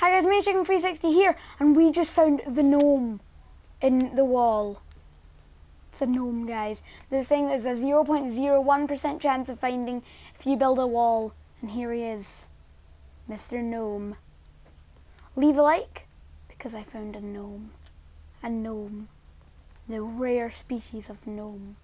Hi guys, MiniChicken360 here, and we just found the gnome in the wall. It's a gnome, guys. They're saying there's a 0.01% chance of finding if you build a wall, and here he is, Mr. Gnome. Leave a like, because I found a gnome. A gnome. The rare species of gnome.